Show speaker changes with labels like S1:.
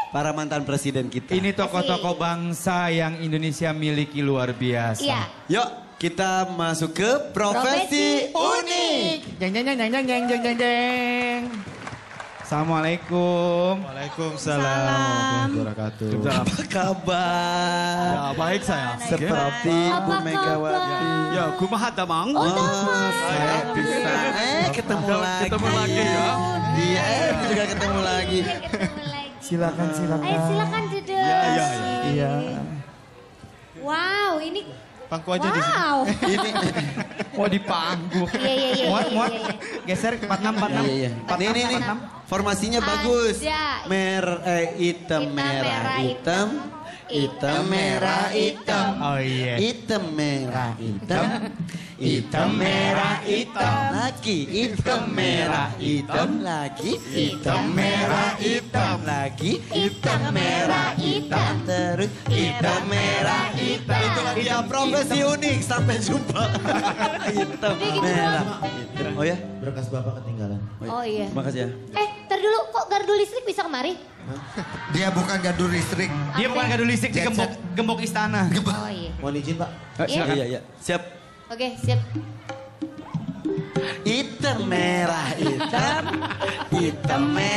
S1: para mantan presiden kita.
S2: Ini tokoh-tokoh bangsa yang Indonesia miliki luar biasa.
S3: Iya.
S1: Yuk kita masuk ke profesi unik.
S2: Jeng jeng jeng jeng jeng jeng jeng jeng jeng. Assalamualaikum.
S4: Waalaikumsalam warahmatullahi wabarakatuh.
S1: Apa kabar?
S4: Ya baik saya.
S1: Seperti Bu Megawati.
S4: Ya kumaha damang?
S1: Saya bisa. Ketemu lagi.
S4: Ketemu lagi ya.
S1: Iya, juga ketemu lagi.
S2: Silakan silakan.
S3: Ayo silakan duduk.
S2: Iya.
S3: Wow, ini
S4: Pangku aja di sini.
S3: wow.
S1: Ini.
S2: Mau dipanggu.
S3: Iya.
S2: Muat. Geser 46 46.
S1: Iya. Nih. Formasinya bagus. Hitam merah hitam. Hitam merah hitam.
S2: Oh iya.
S1: Hitam merah hitam. Hitam merah hitam. Lagi hitam merah hitam lagi. Hitam merah hitam lagi. Hitam merah hitam terus. Hitam merah hitam. Itulah dia profesi unik. Sampai jumpa. Hitam merah hitam. Oh ya?
S5: Berkas Bapak ketinggalan.
S3: Oh iya.
S1: Makasih ya.
S3: Ntar dulu kok gardu listrik bisa kemari?
S5: Dia bukan gardu listrik.
S2: Dia bukan gardu listrik di gembok istana.
S3: Oh iya.
S5: Mohon izin Pak.
S1: Silakan. Iya. Siap.
S3: Oke, siap.
S1: Hitam merah hitam. Hitam merah